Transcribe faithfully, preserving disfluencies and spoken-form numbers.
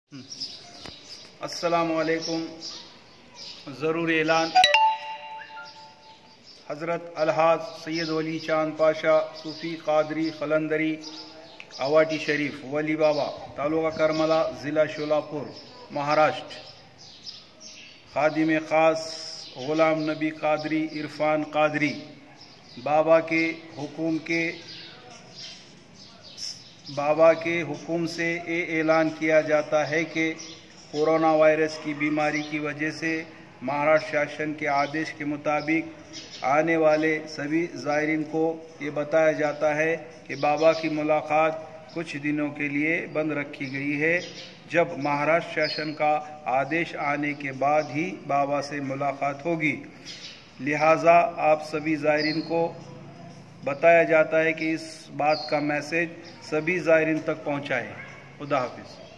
अस्सलामुअलैकुम। ज़रूर ऐलान। हज़रत अलहाज सैयद वली चांद पाशा सूफ़ी क़ादरी क़लंदरी आवाटी शरीफ वली बाबा तालुका करमला ज़िला शोलापुर महाराष्ट्र खादिम ख़ास ग़ुलाम नबी क़ादरी इरफ़ान क़ादरी बाबा के हुक्म के बाबा के हुक्म से ये ऐलान किया जाता है कि कोरोना वायरस की बीमारी की वजह से महाराष्ट्र शासन के आदेश के मुताबिक आने वाले सभी ज़ायरीन को ये बताया जाता है कि बाबा की मुलाकात कुछ दिनों के लिए बंद रखी गई है। जब महाराष्ट्र शासन का आदेश आने के बाद ही बाबा से मुलाकात होगी। लिहाजा आप सभी ज़ायरीन को बताया जाता है कि इस बात का मैसेज सभी ज़ायरीन तक पहुँचाएँ। खुदा हाफिज़।